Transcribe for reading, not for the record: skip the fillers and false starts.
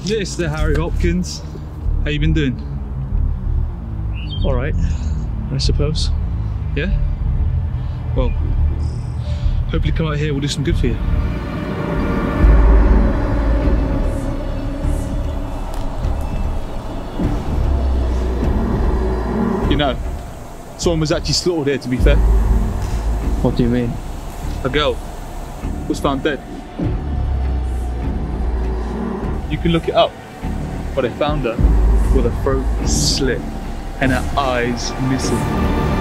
Mr. Harry Hopkins, how you been doing? All right, I suppose. Yeah? Well, hopefully come out here, we'll do some good for you. You know, someone was actually slaughtered here, to be fair. What do you mean? A girl was found dead. You can look it up, but they found her with her throat slit and her eyes missing.